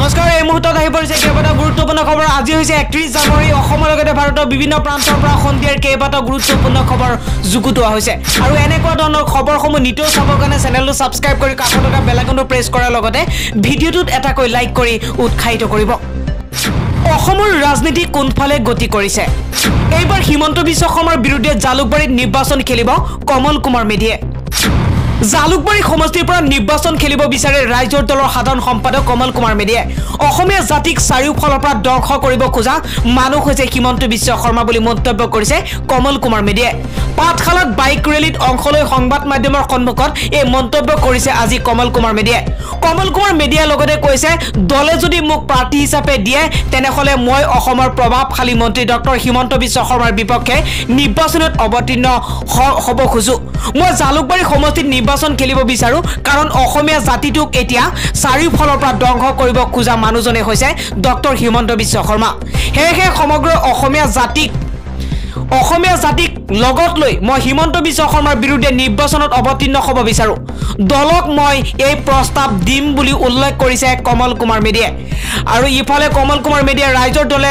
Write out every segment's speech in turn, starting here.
নমস্কাৰ এই মুহূৰ্তত আহি পৰিছে কেইবাটাও গুৰুত্বপূৰ্ণ খবৰ আজি হৈছে 31 জানুৱাৰী অসমৰ লগতে ভাৰতৰ বিভিন্ন প্ৰান্তৰ পৰা সন্ধিয়াৰ কেইবাটাও গুৰুত্বপূৰ্ণ খবৰ যুগুতোৱা হৈছে আৰু এনেকুৱা ধৰণৰ খবৰসমূহ নিতৌ চাবৰ কাৰণে চেনেলটো সাবস্ক্ৰাইব কৰি কাষত থকা বেল আইকনটো প্ৰেছ কৰাৰ লগতে ভিডিঅ'টোত এটাকৈ লাইক কৰি উৎসাহিত কৰিব অসমৰ ৰাজনীতি কোনফালে গতি কৰিছে এইবাৰ হিমন্ত বিশ্ব শৰ্মাৰ বিৰুদ্ধে জালুকবাৰীত নিৰ্বাচন খেলিব কমল কুমাৰ মেধিয়ে জালুকবাৰী সমষ্টিৰ পৰা নিৰ্বাচন খেলিব বিচাৰে ৰাইজৰ দলৰ সাধাৰণ সম্পাদক কমল কুমাৰ মেধিয়ে অসমীয়া জাতিক চাৰিওফালৰ পৰা ধ্বংস কৰিব খোজা মানুহ হৈছে হিমন্ত বিশ্ব শৰ্মা বুলি মন্তব্য কৰিছে কমল কুমাৰ মেধিয়ে পাঠশালাত বাইক ৰেলীত অংশ লৈ সংবাদ মাধ্যমৰ সন্মুখত এই মন্তব্য কৰিছে আজি কমল কুমাৰ মেধিয়ে লগতে কৈছে দলে যদি মোক প্ৰাৰ্থী হিচাপে দিয়ে তেনেহলে মই অসমৰ প্ৰভাৱশালী মন্ত্ৰী ডক্টৰ হিমন্ত বিশ্ব শৰ্মাৰ বিপক্ষে নিৰ্বাচনত অৱতীৰ্ণ হ'ব খোজো মই জালুকবাৰী সমষ্টিত নিৰ্বাচন খেলিব বিচাৰো কাৰণ অসমীয়া জাতিটোক এতিয়া চাৰিওফালৰ পৰা ধ্বংস কৰিব খোজা মানুহজনে হৈছে ডক্টৰ হিমন্ত বিশ্ব শৰ্মা হেহে সমগ্ৰ অসমীয়া জাতিক লগত লৈ মই হিমন্ত বিশ্ব শৰ্মাৰ বিৰুদ্ধে নিৰ্বাচনত অৱতীৰ্ণ হ'ব বিচাৰো দলক মই এই প্ৰস্তাৱ দিম বুলি উল্লেখ কৰিছে কমল কুমাৰ মেধিয়ে আৰু ইফালে কমল কুমাৰ মেধিয়ে ৰাইজৰ দলে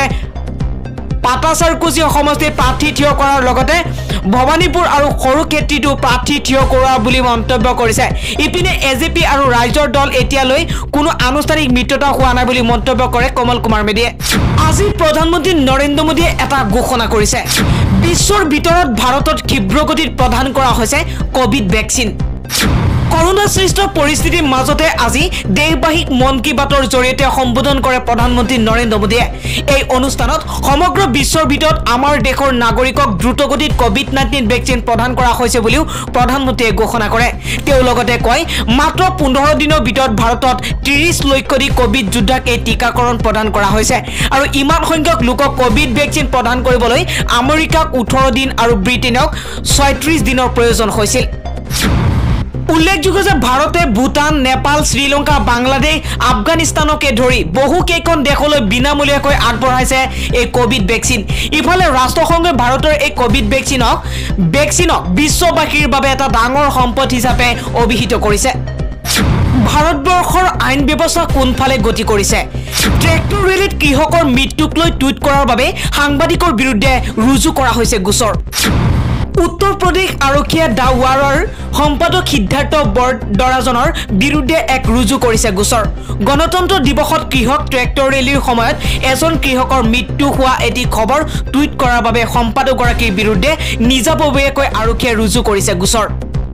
পাটাচাৰকুচি সমষ্টিত প্ৰাৰ্থী থিয় কৰাৰ লগতে ভৱানীপুৰ আৰু সৰুক্ষেত্ৰীটো প্ৰাৰ্থী থিয় কৰা বুলি মন্তব্য কৰিছে ইপিনে এজেপি আৰু ৰাইজৰ দল এতিয়ালৈ কোনো আনুষ্ঠানিক মিত্ৰতা হোৱা নাই বুলি মন্তব্য কৰে কমল কুমাৰ মেধিয়ে আজি প্ৰধানমন্ত্ৰী নৰেন্দ্ৰ মোদীয়ে এটা ঘোষণা কৰিছে বিশ্বৰ ভিতৰত ভাৰতত ক্ষীপ্ৰগতিত প্ৰদান কৰা হৈছে কোভিড ভেকচিন কৰোনা সৃষ্ট পৰিস্থিতিৰ মাজতে আজি দেশবাসীক মন কি বাতৰ জৰিয়তে সম্বোধন কৰে প্ৰধানমন্ত্ৰী নৰেন্দ্ৰ মোদীয়ে এই অনুষ্ঠানত সমগ্ৰ বিশ্বৰ ভিতৰত আমাৰ দেশৰ নাগৰিকক দ্ৰুতগতিত কোভিড-19 ভেকচিন প্ৰদান কৰা হৈছে বুলিও প্ৰধানমন্ত্ৰীয়ে ঘোষণা কৰে তেওঁ লগতে কয় মাত্ৰ 15 দিনৰ ভিতৰত ভাৰতত 30 লক্ষাধিক কোভিড যোদ্ধাক এই টিকাকৰণ প্ৰদান কৰা হৈছে আৰু ইমান সংখ্যক লোকক কোভিড ভেকচিন প্ৰদান কৰিবলৈ আমেৰিকাক 18 দিন আৰু ব্ৰিটেইনক 36 দিনৰ প্ৰয়োজন হৈছিল উল্লেখযোগ্য যে ভাৰতে ভূটান নেপাল শ্ৰীলংকা বাংলাদেশ আফগানিস্তানকে ধৰি বহু কেইখন দেশলৈ বিনামূলীয়াকৈ আগবঢ়াইছে এই কোভিড ভেকচিন ইফালে ৰাষ্ট্ৰসংঘই ভাৰতৰ এই কোভিড ভেকচিনক বিশ্ববাসীৰ বাবে এটা ডাঙৰ সম্পদ হিচাপে অভিহিত কৰিছে ভাৰতবৰ্ষৰ আইন ব্যৱস্থা কোনফালে গতি কৰিছে ট্ৰেক্টৰ ৰেলীত কৃষকৰ মৃত্যুক লৈ টুইট কৰাৰ বাবে সাংবাদিকৰ বিৰুদ্ধে ৰুজু কৰা হৈছে গোচৰ উত্তৰ প্ৰদেশ আৰক্ষীয়ে দাৱাৰৰ সম্পাদক সিদ্ধাৰ্থ বৰদৰাজনৰ বিৰুদ্ধে এক ৰুজু কৰিছে গোচৰ গণতন্ত্ৰ দিৱসত কৃষক ট্ৰেক্টৰ ৰেলীৰ সময়ত এজন কৃষকৰ মৃত্যু হোৱা এটি খবৰ টুইট কৰাৰ বাবে সম্পাদকগৰাকীৰ বিৰুদ্ধে নিজাববীয়াকৈ আৰক্ষীয়ে ৰুজু কৰিছে গোচৰ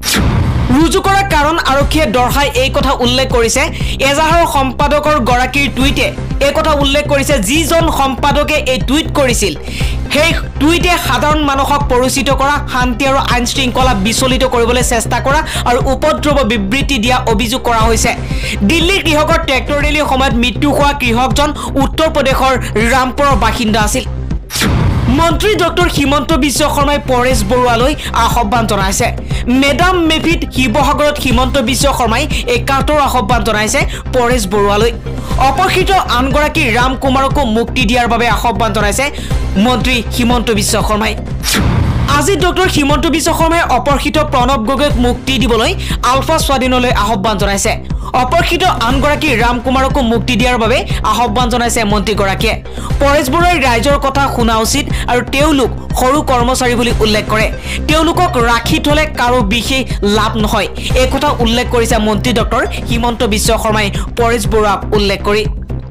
ৰুজু কৰাৰ কাৰণ আৰক্ষীয়ে দৰ্শাই এই কথা উল্লেখ কৰিছে এজাহাৰৰ সম্পাদকৰ গৰাকীৰ টুইটে এই কথা উল্লেখ কৰিছে যিজন সম্পাদকে এই টুইট কৰিছিল সেই টুইটে সাধাৰণ মানুহক পৰিচিত কৰা শান্তি আৰু আইন শৃংখলা বিচলিত কৰিবলৈ চেষ্টা কৰা আৰু উপদ্ৰৱ বিবৃতি দিয়া অভিযোগ কৰা হৈছে দিল্লীৰ কৃষকৰ ট্ৰেক্টৰ ৰেলীৰ সময়ত মৃত্যু হোৱা কৃষকজন উত্তৰ প্ৰদেশৰ ৰামপুৰৰ বাসিন্দা আছিল মন্ত্ৰী ডক্টৰ হিমন্ত বিশ্ব শৰ্মাই পৰেশ বৰুৱালৈ আহ্বান জনাইছে মেডাম মেফিত শিৱসাগৰত হিমন্ত বিশ্ব শৰ্মাই একাতৰ আহ্বান জনাইছে পৰেশ বৰুৱালৈ অপহৃত আনগৰাকী ৰাম কুমাৰকো মুক্তি দিয়াৰ বাবে আহ্বান জনাইছে মন্ত্ৰী হিমন্ত বিশ্ব শৰ্মাই আজি ডক্টৰ হিমন্ত বিশ্ব শৰ্মাই অপহৃত প্ৰণৱ গগৈক মুক্তি দিবলৈ আলফা স্বাধীনলৈ আহ্বান জনাইছে অপহৃত আনগৰাকী ৰাম কুমাৰকো মুক্তি দিয়াৰ বাবে আহ্বান জনাইছে মন্ত্ৰীগৰাকীয়ে পৰেশ বৰুৱাই ৰাইজৰ কথা শুনা উচিত আৰু তেওঁলোক সৰু কৰ্মচাৰী বুলি উল্লেখ কৰে তেওঁলোকক ৰাখি থলে কাৰো বিশেষ লাভ নহয় এই কথা উল্লেখ কৰিছে মন্ত্ৰী ডক্টৰ হিমন্ত বিশ্ব শৰ্মাই পৰেশ বৰুৱাক উল্লেখ কৰি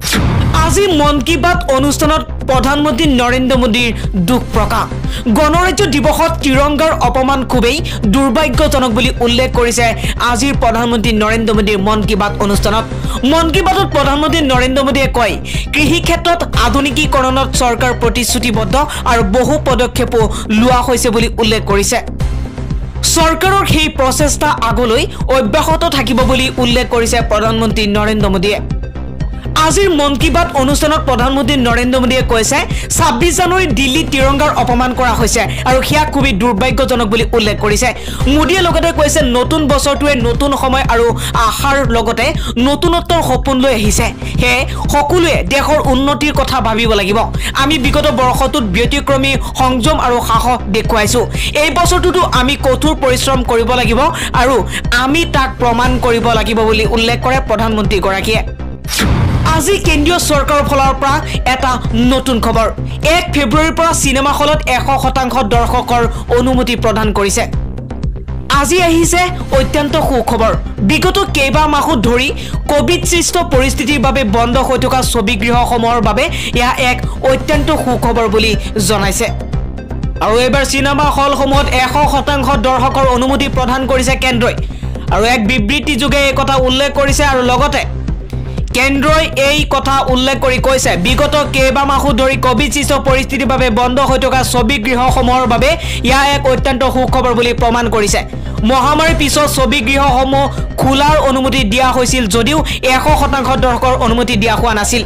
আজি মন কি বাত অনুষ্ঠানত প্ৰধানমন্ত্ৰী নৰেন্দ্ৰ মোদীৰ দুখ প্ৰকাশ গণৰাজ্য দিৱসত তিৰংগাৰ অপমান খুবেই দুৰ্ভাগ্যজনক বুলি উল্লেখ কৰিছে আজিৰ প্ৰধানমন্ত্ৰী নৰেন্দ্ৰ মোদীৰ মন কি বাত অনুষ্ঠানত মন কি বাতত প্ৰধানমন্ত্ৰী নৰেন্দ্ৰ মোদীয়ে কয় কৃষি ক্ষেত্ৰত আধুনিকীকৰণত চৰকাৰ প্ৰতিশ্ৰুতিবদ্ধ আৰু বহু পদক্ষেপো লোৱা হৈছে বুলি উল্লেখ কৰিছে চৰকাৰৰ সেই প্ৰচেষ্টা আগলৈ অব্যাহত থাকিব বুলি উল্লেখ কৰিছে প্ৰধানমন্ত্ৰী নৰেন্দ্ৰ মোদীয়ে আজিৰ মন কি বাত অনুষ্ঠানত প্ৰধানমন্ত্ৰী নৰেন্দ্ৰ মোদীয়ে কৈছে 26 জানুৱাৰীত দিল্লী তিৰংগাৰ অপমান কৰা হৈছে আৰু হিয়া খুবই দুৰ্ভাগ্যজনক বুলি উল্লেখ কৰিছে মোদীয়ে লগতে কৈছে নতুন বছৰটোৱে নতুন সময় আৰু আশাৰ লগতে নতুনত্বৰ সপোন লৈ আহিছে হে সকলোৱে দেশৰ উন্নতিৰ কথা ভাবিব লাগিব আমি বিগত বৰ্ষটোত ব্যতিক্ৰমী সংযম আৰু সাহস দেখুৱাইছো এই বছৰটোতো আমি কঠোৰ পৰিশ্ৰম কৰিব লাগিব আৰু আমি তাক প্ৰমাণ কৰিব লাগিব বুলি উল্লেখ কৰে প্ৰধানমন্ত্ৰী গৰাকীয়ে আজি কেন্দ্ৰীয় চৰকাৰৰ ফালৰ পৰা এটা নতুন খবৰ 1 ফেব্ৰুৱাৰীৰ পৰা চিনেমা হলত 100% দৰ্শকৰ অনুমতি প্ৰদান কৰিছে আজি আহিছে অত্যন্ত সুখবৰ বিগত কেইবা মাহত ধৰি কোভিড সৃষ্ট পৰিস্থিতিৰ বাবে বন্ধ হৈ থকা ছবিগৃহসমূহৰ বাবে এয়া এক অত্যন্ত সুখবৰ বুলি জনাইছে আৰু এবাৰ চিনেমা হলসমূহত 100% দৰ্শকৰ অনুমতি প্ৰদান কৰিছে কেন্দ্ৰই আৰু এক বিবৃতি যোগে এই কথা উল্লেখ কৰিছে আৰু লগতে কেন্দ্ৰই এই কথা উল্লেখ কৰি কৈছে বিগত কেইবা মাহত ধৰি কোভিড সৃষ্ট পৰিস্থিতিৰ বাবে বন্ধ হৈ থকা ছবিগৃহসমূহৰ বাবে ইয়া এক অত্যন্ত সুখবৰ বুলি প্ৰমাণ কৰিছে মহামাৰীৰ পিছত ছবিগৃহসমূহ খোলাৰ অনুমতি দিয়া হৈছিল যদিও 100% দৰ্শকৰ অনুমতি দিয়া হোৱা নাছিল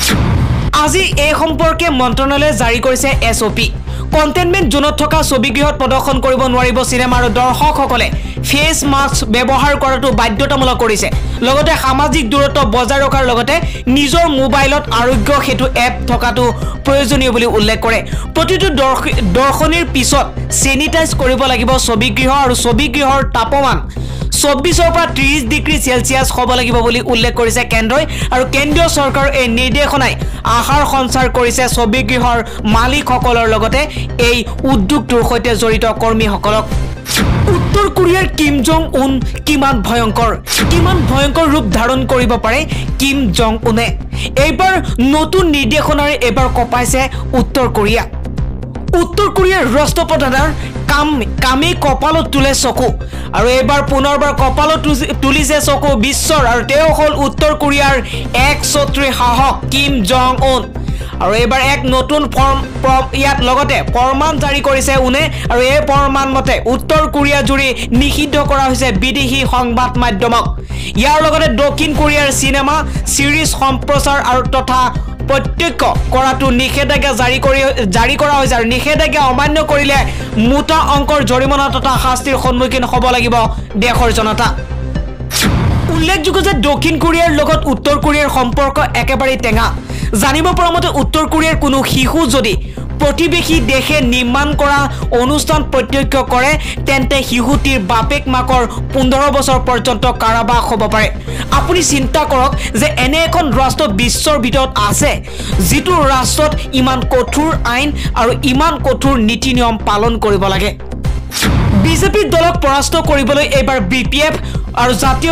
আজি এই সম্পৰ্কে মন্ত্ৰালয়ে জাৰি কৰিছে SOP কন্টেইনমেন্ট জোনত থকা ছবিগৃহত প্ৰদৰ্শন কৰিব নোৱাৰিব চিনেমাৰ দৰ্শকসকলে ফেস মাস্ক ব্যৱহাৰ কৰাটো বাধ্যতামূলক কৰিছে লগতে সামাজিক দূৰত্ব বজাই ৰখাৰ লগতে নিজৰ মোবাইলত আৰোগ্য সেতু এপ থকাটো প্ৰয়োজনীয় বুলি উল্লেখ কৰে প্ৰতিটো দৰ্শনীৰ পিছত স্যানিটাইজ কৰিব লাগিব ছবিগৃহ আৰু ছবিগৃহৰ তাপমান 24 পৰা 30 ডিগ্ৰী সেলসিয়াস হ'ব লাগিব বুলি উল্লেখ কৰিছে কেন্দ্ৰই আৰু কেন্দ্ৰীয় চৰকাৰৰ এই নিৰ্দেশনাই আহাৰ সঞ্চাৰ কৰিছে ছবিগৃহৰ মালিকসকলৰ লগতে এই উদ্যোগটোৰ সৈতে জড়িত কৰ্মীসকলক উত্তৰ কোৰিয়াৰ কিম জং উন কিমান ভয়ংকৰ ৰূপ ধাৰণ কৰিব পাৰে কিম জং উনে এইবাৰ নতুন নিৰ্দেশনাৰে এবাৰ কপাইছে উত্তৰ কোৰিয়াৰ ৰাষ্ট্ৰপ্ৰধানৰ কামে কপালত তুলে চকু আৰু এবাৰ পুনৰবাৰ কপালত তুলিছে চকু বিশ্বৰ আৰু তেওঁ হল উত্তৰ কোৰিয়াৰ এক ছত্ৰী শাসক কিম জং উন আৰু এবাৰ এক নতুন ইয়াত লগতে ফৰমান জাৰি কৰিছে উনে আৰু এই ফৰমান মতে উত্তৰ কোৰিয়া জুৰি নিষিদ্ধ কৰা হৈছে বিদেশী সংবাদ মাধ্যমক ইয়াৰ লগতে দক্ষিণ কোৰিয়াৰ চিনেমা সিৰিজ সম্প্ৰচাৰ আৰু তথা প্ৰত্যক্ষ কৰাটো নিষেধাজ্ঞা জাৰি কৰা হৈছে আৰু নিষেধাজ্ঞা অমান্য কৰিলে মোটা অংকৰ জৰিমনা তথা শাস্তিৰ সন্মুখীন হ'ব লাগিব দেশৰ জনতা উল্লেখযোগ্য যে দক্ষিণ কোৰিয়াৰ লগত উত্তৰ কোৰিয়াৰ সম্পৰ্ক একেবাৰে টেঙা জানিব পৰা মতে উত্তৰ কোৰিয়াৰ কোনো শিশু যদি প্ৰতিবেশী দেশে নিৰ্মাণ কৰা অনুষ্ঠান প্ৰত্যক্ষ কৰে তেন্তে শিশুটিৰ বাপেক মাকৰ 15 বছৰ পৰ্যন্ত কাৰাবাস হ'ব পাৰে আপুনি চিন্তা কৰক যে এনে এখন ৰাষ্ট্ৰ বিশ্বৰ ভিতৰত আছে যিটো ৰাষ্ট্ৰত ইমান কঠোৰ আইন আৰু ইমান কঠোৰ নীতি নিয়ম পালন কৰিব লাগে বিজেপি দলক পৰাস্ত কৰিবলৈ এবাৰ BPF আৰু জাতীয়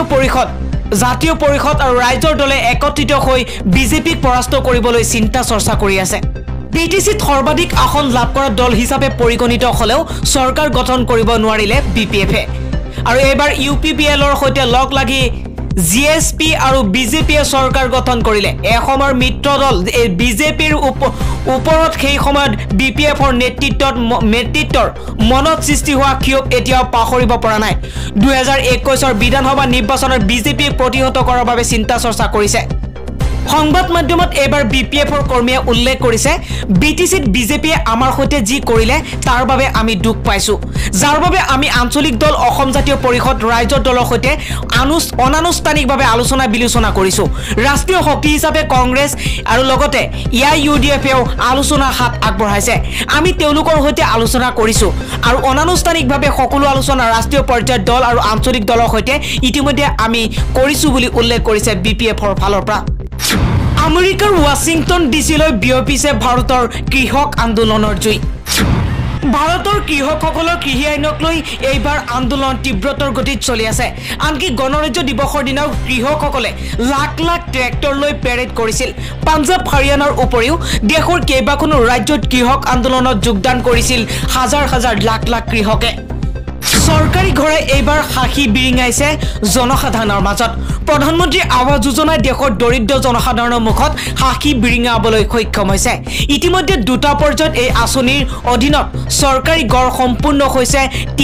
পৰিষদ আৰু ৰাজ্যৰ দলে একত্ৰিত হৈ বিজেপিক পৰাস্ত কৰিবলৈ চিন্তা চৰ্চা কৰি আছে BTCত সৰ্বাধিক আসন লাভ কৰা দল হিচাপে পৰিগণিত হলেও চৰকাৰ গঠন কৰিব নোৱাৰিলে BPFে আৰু এবাৰ UPPLৰ সৈতে লগ লাগি GSP আৰু BJPয়ে চৰকাৰ গঠন কৰিলে এসময়ৰ মিত্ৰ দল BJPৰ ওপৰত সেই সময়ত BPFৰ নেতৃত্বৰ মনত সৃষ্টি হোৱা ক্ষোভ এতিয়াও পাহৰিব পৰা নাই 2021ৰ বিধানসভা নিৰ্বাচনত BJPক প্ৰতিহত কৰাৰ বাবে চিন্তা চৰ্চা কৰিছে সংবাদ মাধ্যমত এবাৰ BPFৰ কৰ্মীয়ে উল্লেখ কৰিছে BTCত BJPয়ে আমাৰ সৈতে যি কৰিলে তাৰ বাবে আমি দুখ পাইছো যাৰ বাবে আমি আঞ্চলিক দল অসম জাতীয় পৰিষদ ৰাজ্যৰ দলৰ সৈতে অনানুষ্ঠানিকভাৱে আলোচনা বিলোচনা কৰিছো ৰাষ্ট্ৰীয় শক্তি হিচাপে কংগ্ৰেছ আৰু লগতে UDFেও আলোচনা হাত আগবঢ়াইছে আমি তেওঁলোকৰ সৈতে আলোচনা কৰিছো আৰু অনানুষ্ঠানিকভাৱে সকলো আলোচনা ৰাষ্ট্ৰীয় পৰ্যায়ৰ দল আৰু আঞ্চলিক দলৰ সৈতে ইতিমধ্যে আমি কৰিছো বুলি উল্লেখ কৰিছে BPFৰ ফালৰ পৰা আমেৰিকাৰ ৱাশ্বিংটন ডিচিলৈ বিয়পিছে ভাৰতৰ কৃষক আন্দোলনৰ জুই ভাৰতৰ কৃষকসকলৰ কৃষি আইনক লৈ এইবাৰ আন্দোলন তীব্ৰতৰ গতিত চলি আছে আনকি গণৰাজ্য দিৱসৰ দিনাও কৃষকসকলে লাখ ট্ৰেক্টৰ লৈ পেৰেড কৰিছিল পাঞ্জাব হাৰিয়ানাৰ উপৰিও দেশৰ কেইবাখনো ৰাজ্যত কৃষক আন্দোলনত যোগদান কৰিছিল হাজাৰ লাখ কৃষকে সৰকাৰী ঘৰে এইবাৰ হাঁহি বিৰিঙাইছে জনসাধাৰণৰ মাজত প্ৰধানমন্ত্ৰী আৱাস যোজনাই দেশৰ দৰিদ্ৰ জনসাধাৰণৰ মুখত হাঁহি বিৰিঙাবলৈ সক্ষম হৈছে ইতিমধ্যে দুটা পৰ্যায়ত এই আঁচনিৰ অধীনত চৰকাৰী ঘৰ সম্পূৰ্ণ হৈছে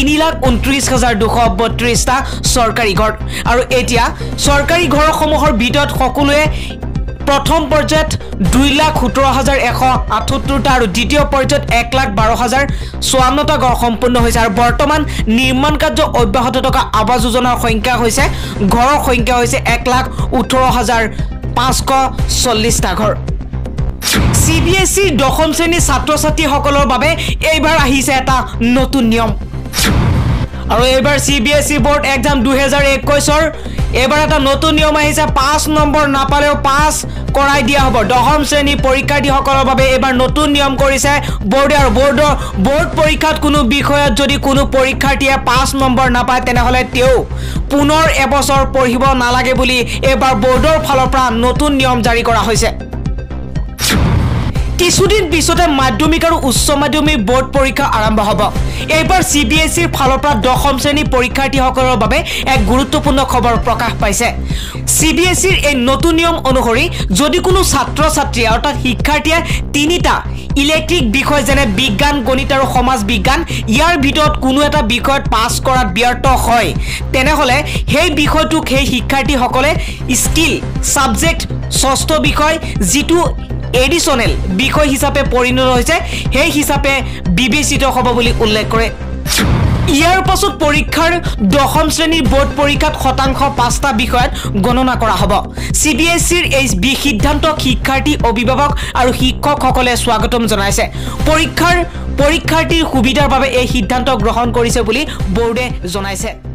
3,29,232টা চৰকাৰী ঘৰ আৰু এতিয়া চৰকাৰী ঘৰসমূহৰ ভিতৰত সকলোৱে প্ৰথম পৰ্যায়ত 2,17,178টা আৰু দ্বিতীয় পৰ্যায়ত 1,12,054টা ঘৰ সম্পূৰ্ণ হৈছে আৰু বৰ্তমান নিৰ্মাণ কাৰ্য অব্যাহত থকা আৱাস যোজনাৰ সংখ্যা হৈছে ঘৰৰ সংখ্যা হৈছে 1,18,540টা ঘৰ CBSE দশম শ্ৰেণীৰ ছাত্ৰ-ছাত্ৰীসকলৰ বাবে এইবাৰ আহিছে এটা নতুন নিয়ম আৰু এইবাৰ CBSE বোৰ্ড এক্সাম 2021ৰ এবাৰ এটা নতুন নিয়ম আহিছে 5 নম্বৰ নাপালেও পাছ কৰাই দিয়া হ'ব দশম শ্ৰেণী পৰীক্ষাৰ্থীসকলৰ বাবে এবাৰ নতুন নিয়ম কৰিছে বোৰ্ডে আৰু বোৰ্ড পৰীক্ষাত কোনো বিষয়ত যদি কোনো পৰীক্ষাৰ্থীয়ে 5 নম্বৰ নাপায় তেনেহলে তেও পুনৰ এবছৰ পঢ়িব নালাগে বুলি এবাৰ বোৰ্ডৰ ফালৰ পৰা নতুন নিয়ম জাৰি কৰা হৈছে কিছুদিন পিছতে মাধ্যমিক আৰু উচ্চ মাধ্যমিক বোৰ্ড পৰীক্ষা আৰম্ভ হ'ব এইবাৰ CBSEৰ ফালৰ পৰা দশম শ্ৰেণী পৰীক্ষাৰ্থীসকলৰ বাবে এক গুৰুত্বপূৰ্ণ খবৰ প্ৰকাশ পাইছে CBSEৰ এই নতুন নিয়ম অনুসৰি যদি কোনো ছাত্ৰ ছাত্ৰী অৰ্থাৎ শিক্ষাৰ্থীয়ে তিনিটা ইলেক্ট্ৰিক বিষয় যেনে বিজ্ঞান গণিত আৰু সমাজ বিজ্ঞান ইয়াৰ ভিতৰত কোনো এটা বিষয়ত পাছ কৰাত ব্যৰ্থ হয় তেনেহলে সেই বিষয়টোক সেই শিক্ষাৰ্থীসকলে স্কিল সাবজেক্ট ষষ্ঠ বিষয় যিটো এডিশনাল বিষয় হিচাপে পৰিণত হৈছে সেই হিচাপে বিবেচিত হ'ব বুলি উল্লেখ কৰে ইয়াৰ পাছত পৰীক্ষাৰ দশম শ্ৰেণীৰ বোৰ্ড পৰীক্ষাত শতাংশ 5টা বিষয়ত গণনা কৰা হ'ব CBSEৰ এই সিদ্ধান্তক শিক্ষাৰ্থী অভিভাৱক আৰু শিক্ষকসকলে স্বাগতম জনাইছে পৰীক্ষাৰ্থীৰ সুবিধাৰ বাবে এই সিদ্ধান্ত গ্ৰহণ কৰিছে বুলি বোৰ্ডে জনাইছে